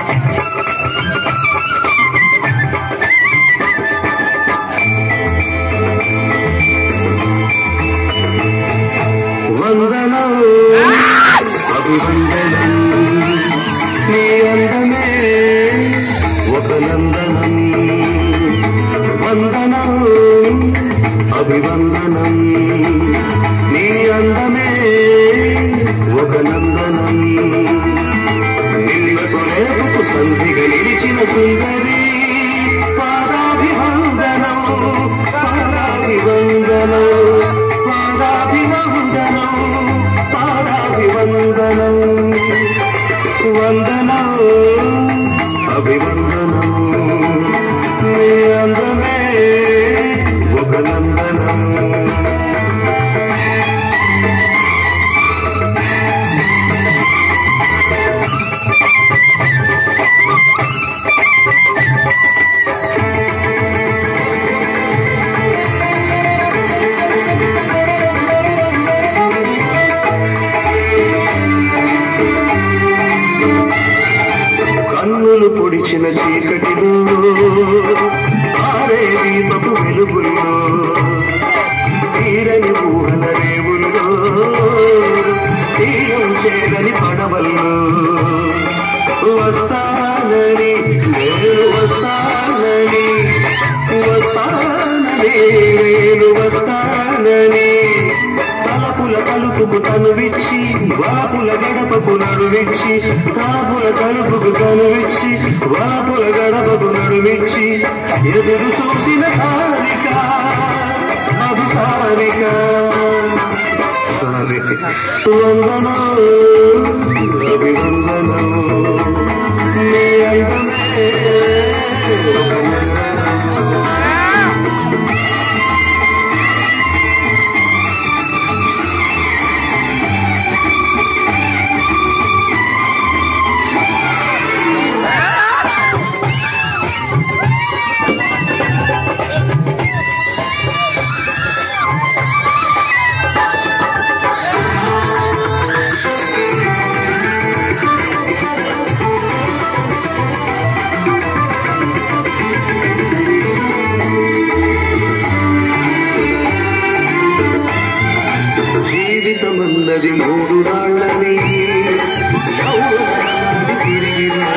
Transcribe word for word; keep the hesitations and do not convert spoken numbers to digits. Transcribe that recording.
వందనం అభివందనం నీ అందమే ఒక నందనం వందనం అభివందనం నీ అందమే ఒక నందనం నిన్నకు రేపుకు సంధిగా నిలిచిన సుందరి పాదాభివందనం పాదాభివందనం పాదాభివందనం పాదాభివందనం వందనం అభివందనం నీ అందమే ఒక నందనం కన్నులు పొడిచిన చీకటిలో ఆరే దీపపు వెలుగుల్లో తీరని ఊహల రేవుల్లో తీరం చేరని పడవల్లో వస్తానని నేను వస్తానని వస్తానని నేను వస్తానని తలపుల తలుపుకు తనువిచ్చి వాపుల గడపకు నడువిచ్చి తాపుల తలుపుకు తనువిచ్చి వాపుల గడపకు నడువిచ్చి ఎదురు చూసిన హారిక అది సారిక సారి వందనం అభివందనం